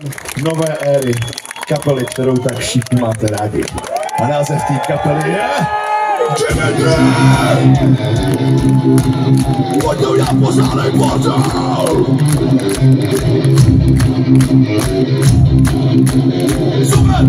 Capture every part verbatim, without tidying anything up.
nové éry kapely, kterou tak všichni máte rádi. A název té kapely je... Dimitri! Pojďou já pořádnej portál! Super!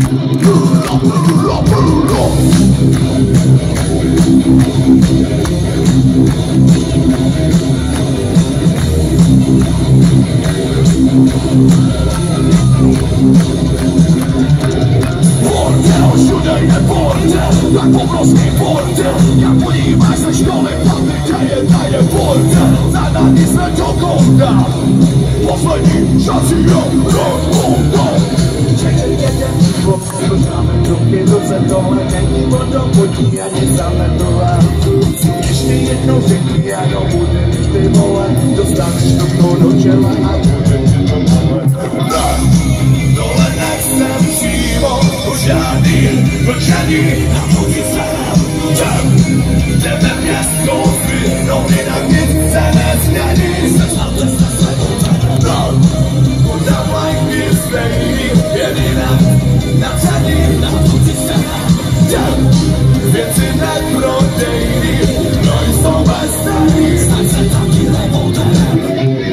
Bordel, všude je bordel, tak obrovský bordel. Jak podíváš se školy, tam kde je, ta je bordel. Zadání jsme to konda, poslední šanci je rozbouda. Čekaj jeden život, možnáme ruky ruce, tohle není vodo, pojďí ani zametovat. Ještě jednou řekni, ano, bude ty vole, dostaneš to do čela a bude ti to vole. Tohle nechcem přímo, už žádný mlčení na půdí se nám. Jdeme městskou zbytnou, jinak nic se nezmění. Seznamte se svého tak. Podám lajky stejný, jediná na přední, na půdí se nám. Věci neprodejný, no jsou bezcenný. Staň se taky revolterem.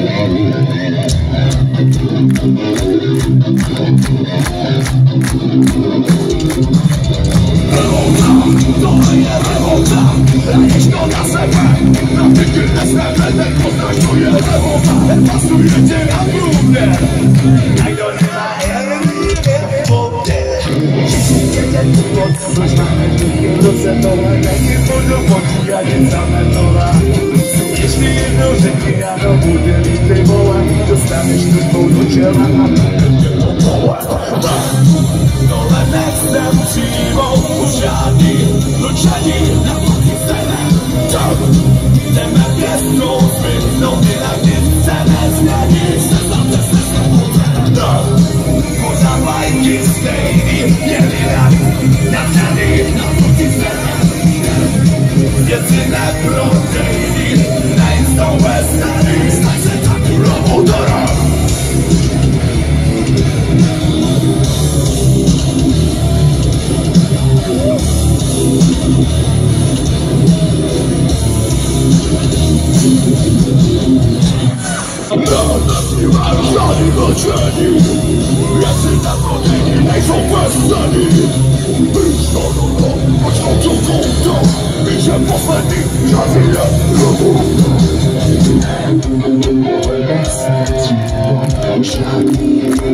Revolta, tohle je revolta. Hraješ to na sebe, na tyky nesmeme, ten poznáš, to je revolta. Nepasuje tě na průměr. A kdo nemá herní, je poměr. Všichni jeden důvod, což máme tuky v ruce, tohle není vodu, pojďí a nic zametovat. Ještě jednou řekni, ano, bude mít ty vole, dostaneš tu do čela a bude tě to vole. Tohle nechcem přijmout, už žádný mlčení na půdí se nám. Jdeme pěstkou zbytnou, jinak nic se nezmění. Seznamte se svého trenda. Pořád lajky stejný, jedinak na přední, na půdí se nám. Věci neprodejný, nejsou bezcenný. Staň se taky revolterem. Žádný mlčení, jestli neprodejný, nejsou bezcenný. Víš to, no, no, počkal tu kouta, víš, že poslední čas je revolta. Žádný